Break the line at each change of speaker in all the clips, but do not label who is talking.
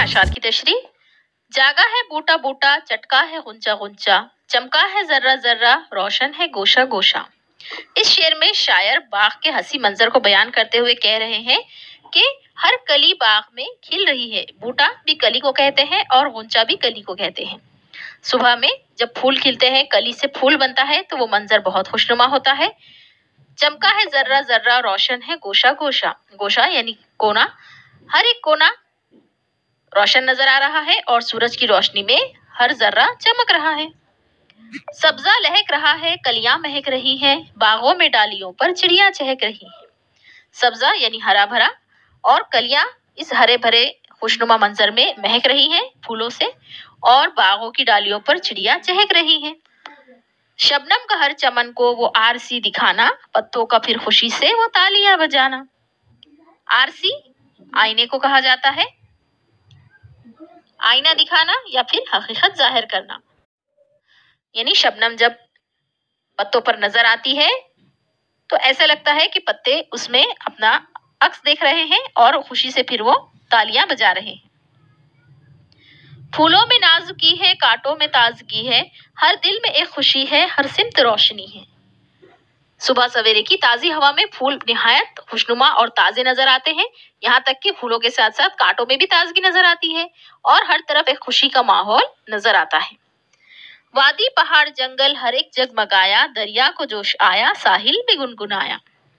अशार की तशरीह। जागा है बूटा बूटा, चटका है गुंचा गुंचा, चमका है जर्रा जर्रा, रोशन है गोशा गोशा। इस शेर में शायर बाग के हंसी मंजर को बयान करते हुए कह रहे हैं कि हर कली बाग में खिल रही है। बूटा भी कली को कहते हैं और गुंचा भी कली को कहते हैं। सुबह में जब फूल खिलते हैं, कली से फूल बनता है तो वो मंजर बहुत खुशनुमा होता है। चमका है जर्रा जर्रा, रोशन है गोशा गोशा। गोशा यानी कोना, हर एक कोना रोशन नजर आ रहा है और सूरज की रोशनी में हर जर्रा चमक रहा है। सब्जा लहक रहा है, कलियां महक रही हैं, बागों में डालियों पर चिड़िया चहक रही हैं। सब्जा यानी हरा भरा और कलियां इस हरे भरे खुशनुमा मंजर में महक रही हैं फूलों से, और बागों की डालियों पर चिड़िया चहक रही हैं। शबनम का हर चमन को वो आरसी दिखाना, पत्तों का फिर खुशी से वो तालियां बजाना। आरसी आईने को कहा जाता है, आईना दिखाना या फिर हकीकत जाहिर करना। यानी शबनम जब पत्तों पर नजर आती है तो ऐसा लगता है कि पत्ते उसमें अपना अक्स देख रहे हैं और खुशी से फिर वो तालियां बजा रहे हैं। फूलों में नाजुकी है, कांटों में ताजगी है, हर दिल में एक खुशी है, हर सिमत रोशनी है। सुबह सवेरे की ताजी हवा में फूल निहायत खुशनुमा और ताजे नजर आते हैं। यहाँ तक कि फूलों के साथ साथ कांटों में भी ताजगी नजर आती है और हर तरफ एक खुशी का माहौल नजर आता है। वादी पहाड़ जंगल हर एक जगमगाया, दरिया को जोश आया, साहिल भी गुनगुनाया।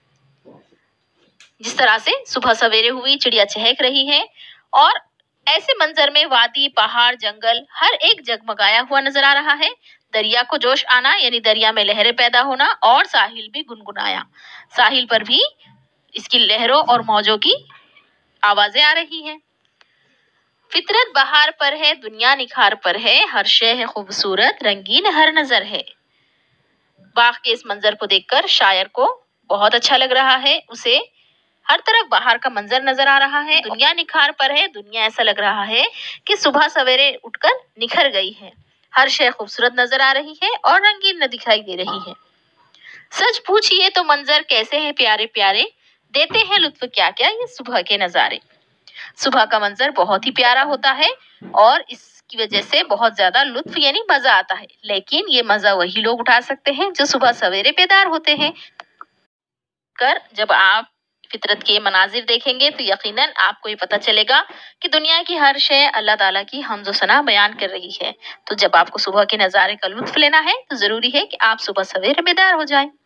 जिस तरह से सुबह सवेरे हुई, चिड़िया चहक रही है और ऐसे मंजर में वादी पहाड़ जंगल हर एक जगमगाया हुआ नजर आ रहा है। दरिया को जोश आना यानी दरिया में लहरें पैदा होना, और साहिल भी गुनगुनाया, साहिल पर भी इसकी लहरों और मौजों की आवाजें आ रही हैं। फितरत बहार पर है, दुनिया निखार पर है, हर शय है खूबसूरत, रंगीन हर नजर है। बाग के इस मंजर को देखकर शायर को बहुत अच्छा लग रहा है। उसे हर तरफ बाहर का मंजर नजर आ रहा है। दुनिया निखार पर है, दुनिया ऐसा लग रहा है कि सुबह सवेरे उठकर निखर गई है। हर शय खूबसूरत नजर आ रही है और रंगीन न दिखाई दे रही है। सच पूछिए तो मंजर कैसे हैं प्यारे प्यारे, देते हैं लुत्फ क्या क्या ये सुबह के नजारे। सुबह का मंजर बहुत ही प्यारा होता है और इसकी वजह से बहुत ज्यादा लुत्फ यानी मजा आता है। लेकिन ये मजा वही लोग उठा सकते हैं जो सुबह सवेरे बेदार होते हैं। जब आप फितरत के मनाजिर देखेंगे तो यकीनन आपको ये पता चलेगा कि दुनिया की हर शय अल्लाह ताला की हम्द व सना बयान कर रही है। तो जब आपको सुबह के नजारे का लुत्फ लेना है तो जरूरी है कि आप सुबह सवेरे बेदार हो जाएं।